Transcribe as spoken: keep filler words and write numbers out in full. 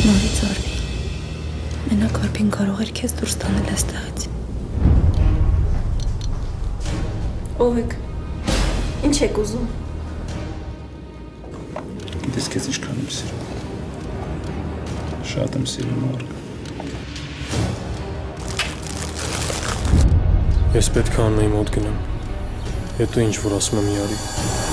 Նորից արվի։ Մենակ Արփին կարող էր քեզ դուրս տանել այստեղից։ Ով եք։ Ինչ եք ուզում։ Գիտես քեզ ինչքան եմ սիրում։ Շատ եմ սիրում Արգ։ Ես պետք է Աննայի մոտ գնամ։ Հետո ինչ որ ասում եմ մի արի։